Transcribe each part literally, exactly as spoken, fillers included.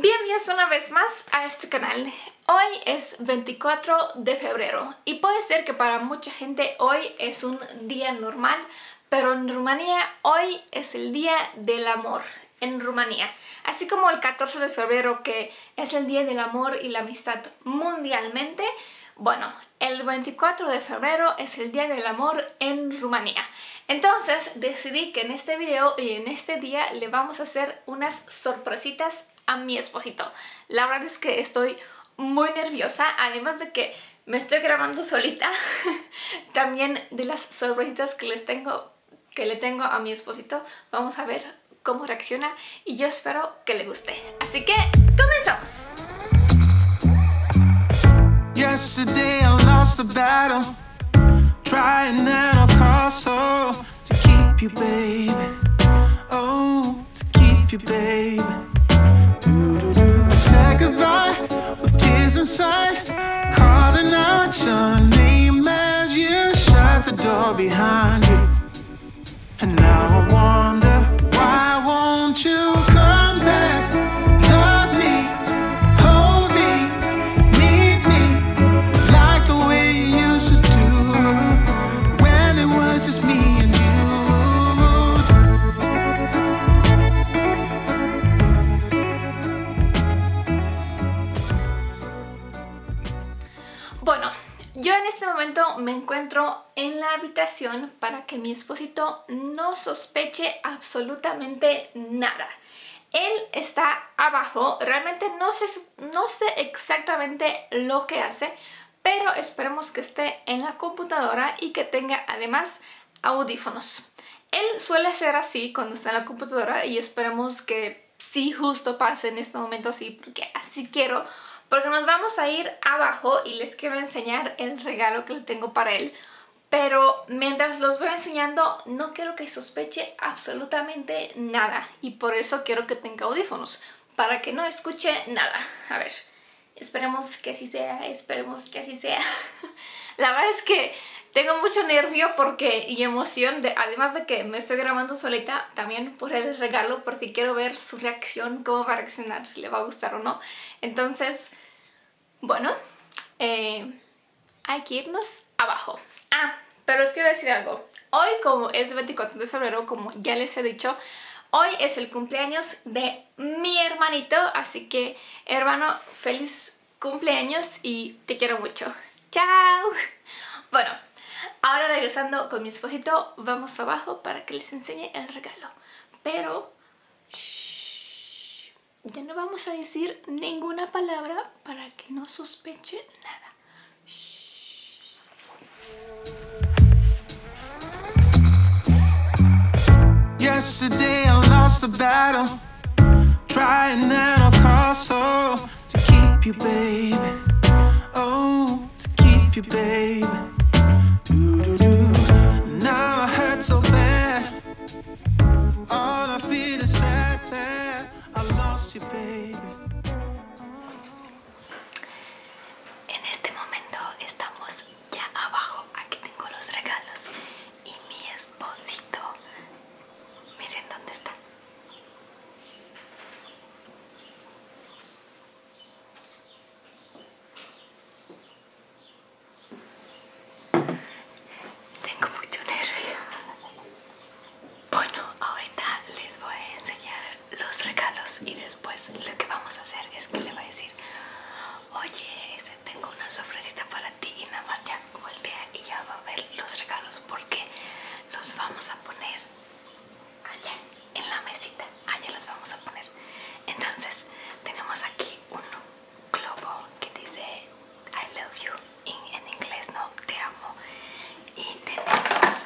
Bienvenidos una vez más a este canal. Hoy es veinticuatro de febrero y puede ser que para mucha gente hoy es un día normal, pero en Rumanía hoy es el Día del Amor en Rumanía. Así como el catorce de febrero, que es el Día del Amor y la Amistad mundialmente, bueno, el veinticuatro de febrero es el Día del Amor en Rumanía. Entonces decidí que en este video y en este día le vamos a hacer unas sorpresitas a mi esposito. La verdad es que estoy muy nerviosa, además de que me estoy grabando solita. También de las sorpresitas que les tengo, que le tengo a mi esposito. Vamos a ver cómo reacciona y yo espero que le guste. Así que comenzamos. Yesterday I lost the battle, trying at all costs, oh, to keep you, baby. Oh, to keep you, baby. I said goodbye with tears inside, calling out your name as you shut the door behind you. And now I wonder, why won't you come back? Love me, hold me, need me, like the way you used to do, when it was just me and you. Bueno, yo en este momento me encuentro en la habitación para que mi esposito no sospeche absolutamente nada. Él está abajo, realmente no sé, no sé exactamente lo que hace, pero esperemos que esté en la computadora y que tenga además audífonos. Él suele ser así cuando está en la computadora y esperemos que sí justo pase en este momento así, porque así quiero. Porque nos vamos a ir abajo y les quiero enseñar el regalo que le tengo para él. Pero mientras los voy enseñando, no quiero que sospeche absolutamente nada. Y por eso quiero que tenga audífonos, para que no escuche nada. A ver, esperemos que así sea, esperemos que así sea. La verdad es que tengo mucho nervio porque, y emoción, de, además de que me estoy grabando solita, también por el regalo, porque quiero ver su reacción, cómo va a reaccionar, si le va a gustar o no. Entonces, bueno, eh, hay que irnos abajo. Ah, pero les quiero decir algo. Hoy, como es veinticuatro de febrero, como ya les he dicho, hoy es el cumpleaños de mi hermanito. Así que, hermano, feliz cumpleaños y te quiero mucho. ¡Chao! Bueno, ahora regresando con mi esposito, vamos abajo para que les enseñe el regalo. Pero, shh, ya no vamos a decir ninguna palabra para que no sospeche nada. Shh. Yesterday I lost the battle, trying at all costs, oh, to keep you, baby. Oh, to keep you, baby. Now I hurt so bad, all I feel is sad that I lost you, baby. En este momento estamos ya abajo. Aquí tengo los regalos y mi esposito. Miren dónde está. Tengo mucho nervio. Bueno, ahorita les voy a enseñar los regalos y después lo que vamos a hacer es que le voy a decir: oye, este, tengo una sorpresita para ti, y nada más ya voltea y ya va a ver los regalos, porque los vamos a poner allá en la mesita. Allá los vamos a poner. Entonces tenemos aquí un globo que dice I love you, en, en inglés, no, te amo. Y tenemos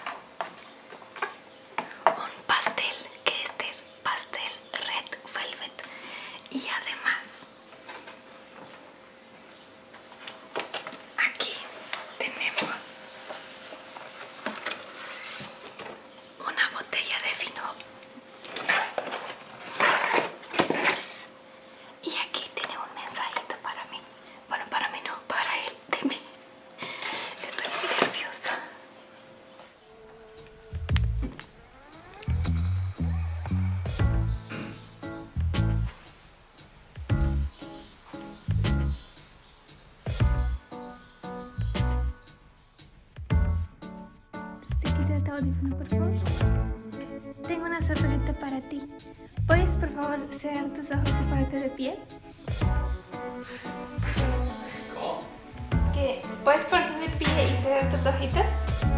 un pastel, que este es pastel red velvet. Y además aquí tenemos una botella de vino. Y aquí tiene un mensajito para mí. Bueno, para mí no, para él, de mí. Estoy muy nerviosa. audífono, por favor. Tengo una sorpresita para ti. ¿Puedes, por favor, cerrar tus ojos y ponerte de pie? ¿Cómo? ¿Qué? ¿Puedes ponerte de pie y cerrar tus ojitos?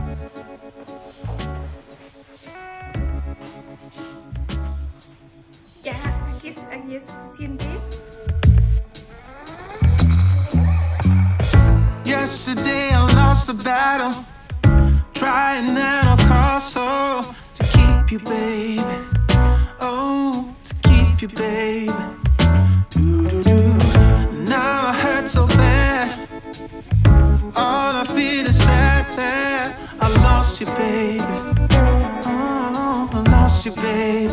Ya, aquí es, aquí es suficiente. Yesterday I lost the battle, trying at all costs, oh, to keep you, baby. Oh, to keep you, baby. Do-do-do. Now I hurt so bad. All I feel is sad that I lost you, baby. Oh, I lost you, baby.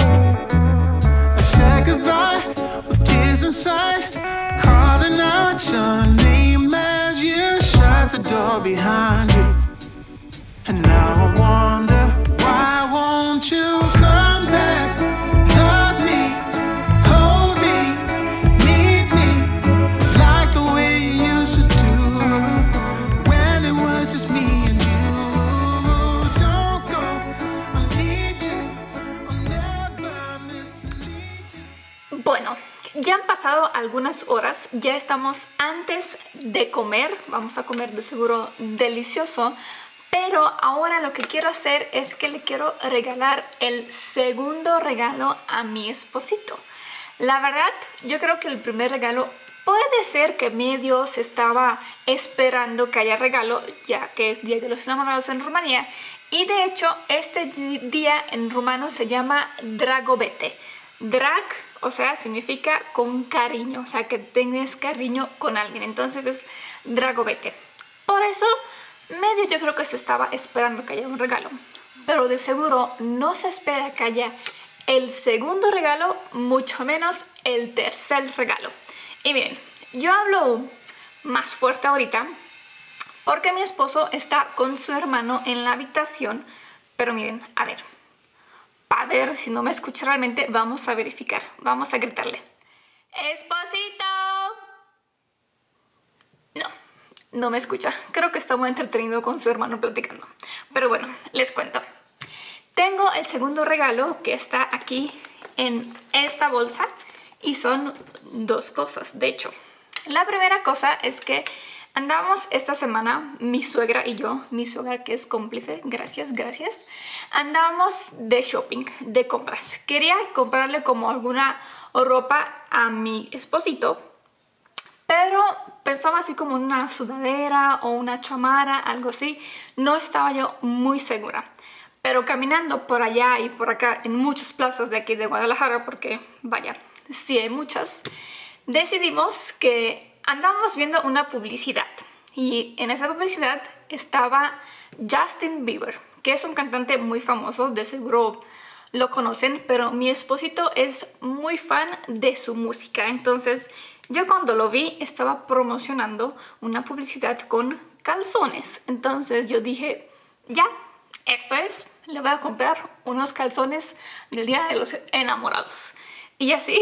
I said goodbye with tears inside, calling out your name as you shut the door behind you. And now I wonder, why won't you come back? Love me, hold me, need me, like the way you used to do, when it was just me and you. Don't go, I need you, I'll never mislead you. Bueno, ya han pasado algunas horas, ya estamos antes de comer, vamos a comer de seguro delicioso, pero ahora lo que quiero hacer es que le quiero regalar el segundo regalo a mi esposito. La verdad, yo creo que el primer regalo puede ser que medio se estaba esperando que haya regalo, ya que es Día de los Enamorados en Rumanía, y de hecho este día en rumano se llama Dragobete. Drag, o sea, significa con cariño, o sea, que tengas cariño con alguien, entonces es Dragobete. Por eso, medio yo creo que se estaba esperando que haya un regalo, pero de seguro no se espera que haya el segundo regalo, mucho menos el tercer regalo. Y miren, yo hablo más fuerte ahorita porque mi esposo está con su hermano en la habitación, pero miren, a ver, para ver si no me escucha realmente, vamos a verificar, vamos a gritarle: ¡Esposito! No, no me escucha. Creo que está muy entretenido con su hermano platicando. Pero bueno, les cuento. Tengo el segundo regalo que está aquí en esta bolsa y son dos cosas, de hecho. La primera cosa es que andamos esta semana, mi suegra y yo, mi suegra que es cómplice, gracias, gracias, andábamos de shopping, de compras. Quería comprarle como alguna ropa a mi esposito, pero pensaba así como una sudadera o una chamara, algo así. No estaba yo muy segura. Pero caminando por allá y por acá en muchas plazas de aquí de Guadalajara, porque vaya, sí hay muchas, decidimos que andábamos viendo una publicidad. Y en esa publicidad estaba Justin Bieber, que es un cantante muy famoso, de seguro lo conocen, pero mi esposito es muy fan de su música. Entonces yo cuando lo vi estaba promocionando una publicidad con calzones. Entonces yo dije, ya, esto es, le voy a comprar unos calzones del Día de los Enamorados. Y así,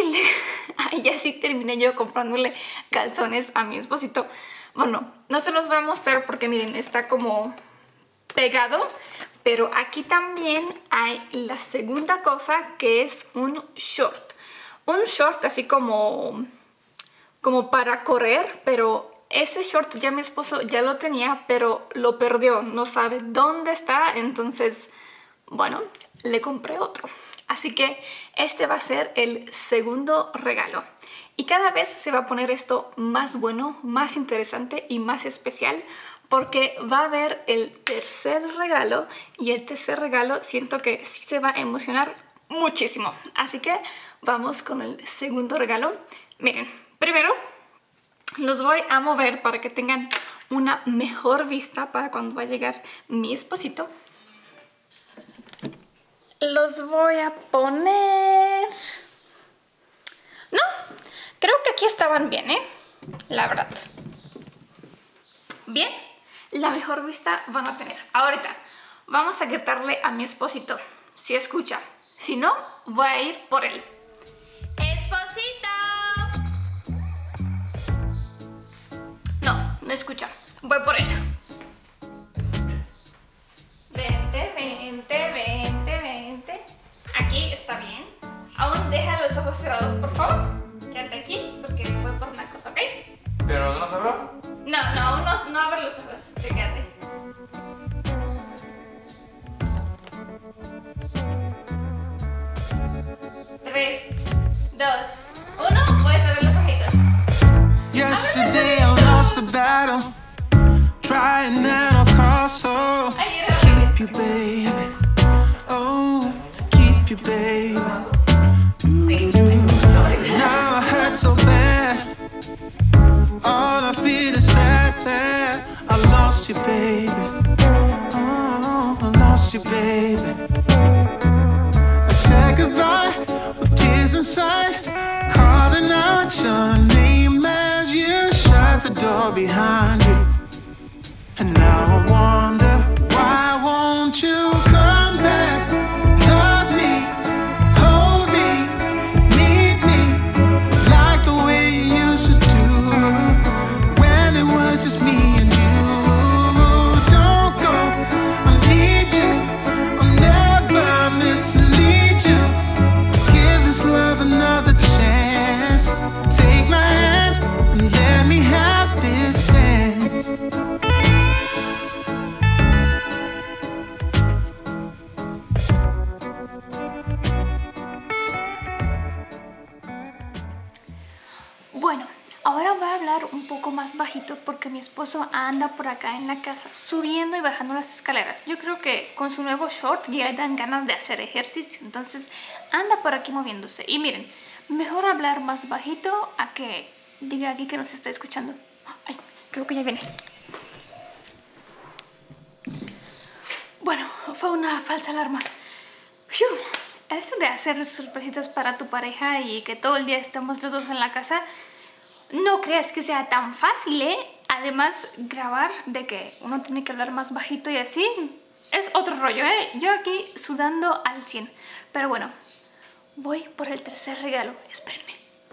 y así terminé yo comprándole calzones a mi esposito. Bueno, no se los voy a mostrar porque miren, está como pegado. Pero aquí también hay la segunda cosa, que es un short. Un short así como... como para correr, pero ese short ya mi esposo ya lo tenía, pero lo perdió, no sabe dónde está, entonces, bueno, le compré otro. Así que este va a ser el segundo regalo. Y cada vez se va a poner esto más bueno, más interesante y más especial, porque va a haber el tercer regalo, y el tercer regalo siento que sí se va a emocionar muchísimo. Así que vamos con el segundo regalo. Miren, primero los voy a mover para que tengan una mejor vista para cuando va a llegar mi esposito. Los voy a poner... No, creo que aquí estaban bien, ¿eh? La verdad. Bien, la mejor vista van a tener. Ahorita vamos a gritarle a mi esposito, si escucha. Si no, voy a ir por él. ¡Esposito! No, no escucha. Voy por él. Vente, ven. ojos cerrados, por favor. Quédate aquí porque voy por una cosa, ¿ok? ¿Pero no los abro? No, no, aún no, no abres los ojos. Te quédate. Tres, dos, uno. Puedes abrir los ojitos. Yesterday I lost the battle, trying at all costs, so Ay, to era keep you, baby. Oh, to keep you, baby. Sí. Now I hurt so bad. All I feel is sad that I lost you, baby. Oh, I lost you, baby. I said goodbye with tears inside, calling out your name as you shut the door behind you. And now I wonder, why won't you come back? Love me, hold me, need me, like the way you used to do, when it was just me and you. Don't go, I need you, I'll never mislead you. Give this love another chance. Take my hand and let me have this dance. Bueno, ahora voy a hablar un poco más bajito porque mi esposo anda por acá en la casa subiendo y bajando las escaleras. Yo creo que con su nuevo short ya le dan ganas de hacer ejercicio, entonces anda por aquí moviéndose. Y miren, mejor hablar más bajito a que diga aquí que nos está escuchando. Ay, creo que ya viene. Bueno, fue una falsa alarma. Fiu. Eso de hacer sorpresitas para tu pareja y que todo el día estemos los dos en la casa, no creas que sea tan fácil, ¿eh? Además, grabar de que uno tiene que hablar más bajito y así, es otro rollo, ¿eh? Yo aquí sudando al cien. Pero bueno, voy por el tercer regalo. Espérenme.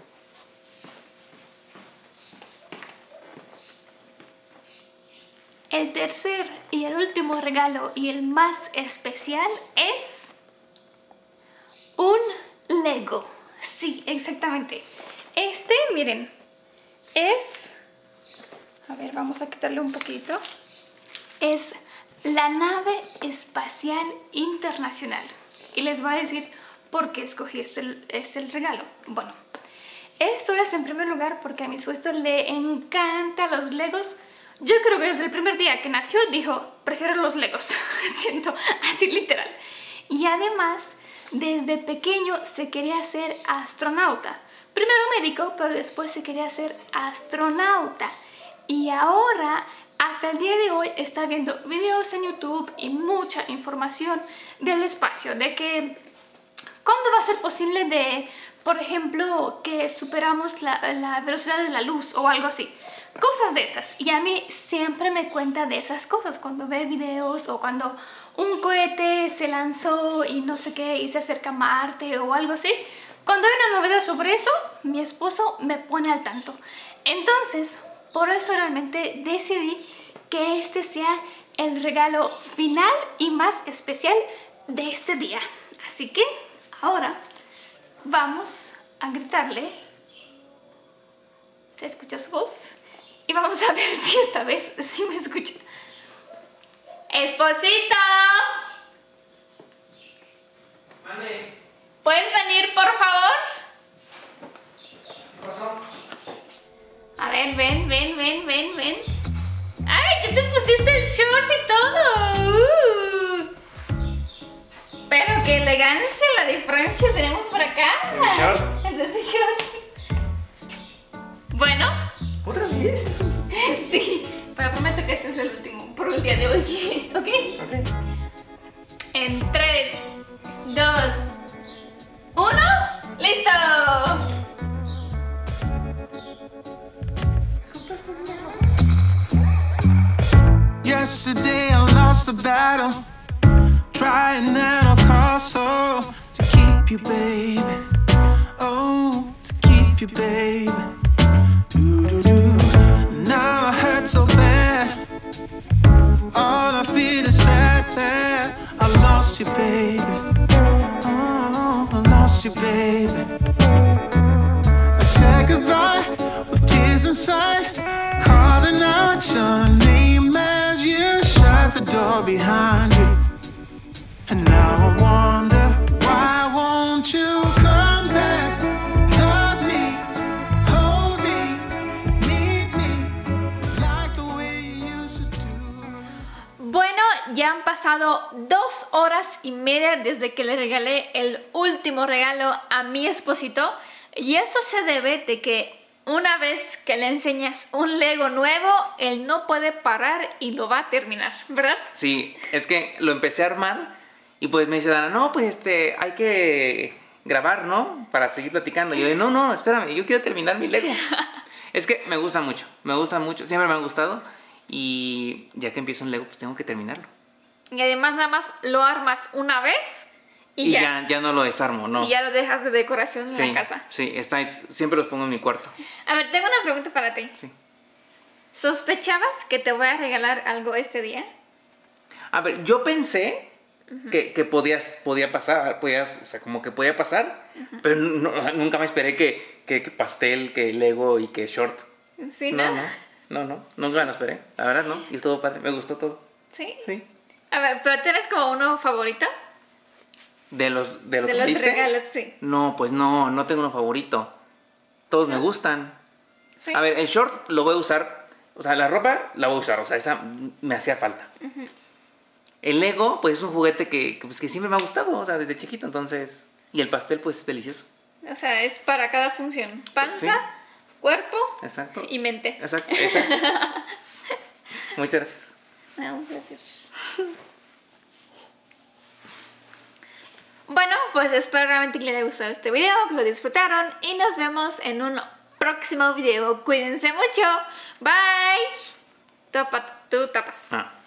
El tercer y el último regalo y el más especial es un Lego. Sí, exactamente. Este, miren, es... A ver, vamos a quitarle un poquito. Es la nave espacial internacional. Y les voy a decir por qué escogí este, este regalo. Bueno, esto es en primer lugar porque a mi suegro le encantan los Legos. Yo creo que desde el primer día que nació dijo, prefiero los Legos. Siento así literal. Y además, desde pequeño se quería hacer astronauta. Primero médico, pero después se quería hacer astronauta. Y ahora, hasta el día de hoy, está viendo videos en YouTube y mucha información del espacio. De que, ¿cuándo va a ser posible de, por ejemplo, que superamos la, la velocidad de la luz o algo así? Cosas de esas. Y a mí siempre me cuenta de esas cosas cuando ve videos o cuando un cohete se lanzó y no sé qué y se acerca a Marte o algo así. Cuando hay una novedad sobre eso, mi esposo me pone al tanto. Entonces, por eso realmente decidí que este sea el regalo final y más especial de este día. Así que ahora vamos a gritarle. ¿Se escucha su voz? Y vamos a ver si esta vez sí me escucha. ¡Esposito! Mande. ¿Puedes venir, por favor? ¿Qué pasó? A ver, ven, ven, ven, ven, ven. ¡Ay, ya te pusiste el short y todo! Uh. Pero qué elegancia, la diferencia tenemos por acá. ¿El short? Entonces, short. Bueno. ¿Otra vez? Sí, pero prometo que ese es el último por el día de hoy. ¿Ok? Ok. En tres, dos, uno, ¡listo! Yesterday I lost the battle, trying at all costs, so to keep you, baby. Oh, to keep you, baby. Do-do-do. Now I hurt so bad. All I feel is sad that I lost you, baby. Oh, I lost you, baby. inside, calling out your name as you shut the door behind you. And now I wonder, why won't you come back? Love me, hold me, need me, like the way you used to do. Bueno, ya han pasado dos horas y media desde que le regalé el último regalo a mi esposito. Y eso se debe de que una vez que le enseñas un Lego nuevo, él no puede parar y lo va a terminar, ¿verdad? Sí, es que lo empecé a armar y pues me dice Dana, no, pues este, hay que grabar, ¿no? Para seguir platicando. Y yo, no, no, espérame, yo quiero terminar mi Lego. Es que me gusta mucho, me gusta mucho, siempre me han gustado. Y ya que empiezo un Lego, pues tengo que terminarlo. Y además nada más lo armas una vez y, Y ya. ya, ya no lo desarmo, ¿no? Y ya lo dejas de decoración en Sí, la casa. sí, estáis, siempre los pongo en mi cuarto. A ver, tengo una pregunta para ti. Sí. ¿Sospechabas que te voy a regalar algo este día? A ver, yo pensé que, que podías, podía pasar, podías, o sea, como que podía pasar, pero no- nunca me esperé que, que, que pastel, que Lego y que short. ¿Sí, no? No, no, no, no, nunca me lo esperé, la verdad no, y estuvo padre, me gustó todo. ¿Sí? Sí. A ver, ¿pero tienes como uno favorito? De los, de lo De que los me diste, regalos, sí. no, pues no, no tengo uno favorito. Todos me gustan. Sí. A ver, el short lo voy a usar, o sea, la ropa la voy a usar, o sea, esa me hacía falta. El Lego, pues es un juguete que, que, pues, que siempre me ha gustado, o sea, desde chiquito, entonces... Y el pastel, pues es delicioso. O sea, es para cada función. Panza, Sí. cuerpo Exacto. y mente. Exacto, exacto. Muchas gracias. Ah, un placer. Bueno, pues espero realmente que les haya gustado este video, que lo disfrutaron y nos vemos en un próximo video. Cuídense mucho. Bye. Tapa, tú tapas. Ah.